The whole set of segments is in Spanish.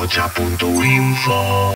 Aocha.info.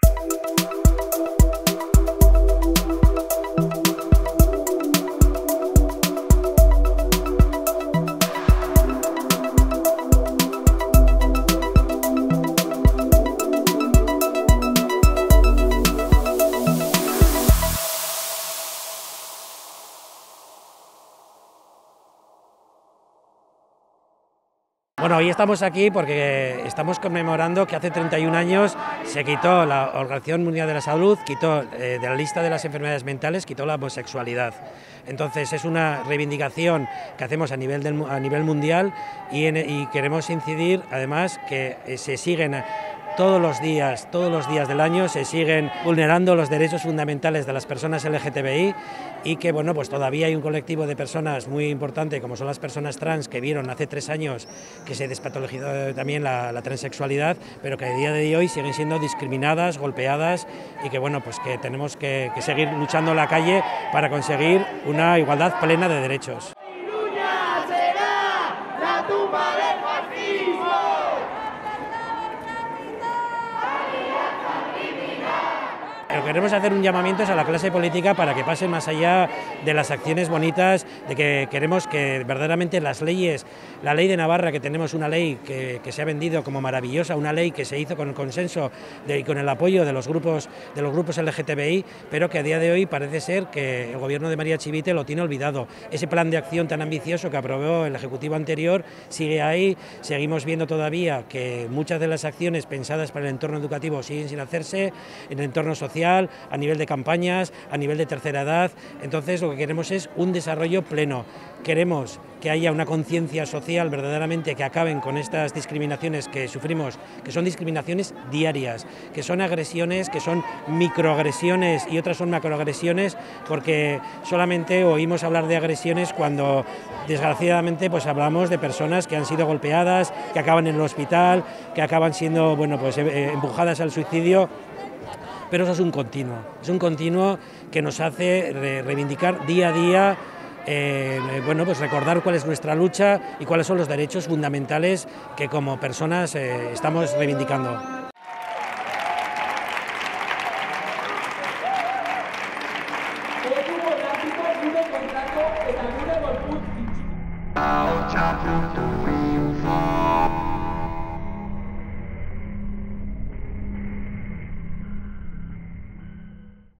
Bueno, hoy estamos aquí porque estamos conmemorando que hace 31 años se quitó la Organización Mundial de la Salud, quitó de la lista de las enfermedades mentales, quitó la homosexualidad. Entonces es una reivindicación que hacemos a nivel mundial y queremos incidir además que se siguen todos los días del año se siguen vulnerando los derechos fundamentales de las personas LGTBI y que bueno, pues todavía hay un colectivo de personas muy importante como son las personas trans que vieron hace 3 años que se despatologizó también la transexualidad, pero que a día de hoy siguen siendo discriminadas, golpeadas y que bueno, pues que tenemos que seguir luchando en la calle para conseguir una igualdad plena de derechos. Lo que queremos hacer un llamamiento es a la clase política para que pase más allá de las acciones bonitas, de que queremos que verdaderamente las leyes, la ley de Navarra, que tenemos una ley que se ha vendido como maravillosa, una ley que se hizo con el consenso y con el apoyo de los grupos LGTBI, pero que a día de hoy parece ser que el gobierno de María Chivite lo tiene olvidado. Ese plan de acción tan ambicioso que aprobó el Ejecutivo anterior sigue ahí, seguimos viendo todavía que muchas de las acciones pensadas para el entorno educativo siguen sin hacerse, en el entorno social, a nivel de campañas, a nivel de tercera edad. Entonces lo que queremos es un desarrollo pleno. Queremos que haya una conciencia social verdaderamente que acaben con estas discriminaciones que sufrimos, que son discriminaciones diarias, que son agresiones, que son microagresiones y otras son macroagresiones, porque solamente oímos hablar de agresiones cuando desgraciadamente pues hablamos de personas que han sido golpeadas, que acaban en el hospital, que acaban siendo empujadas al suicidio. Pero eso es un continuo que nos hace reivindicar día a día, pues recordar cuál es nuestra lucha y cuáles son los derechos fundamentales que como personas estamos reivindicando. Aocha.info.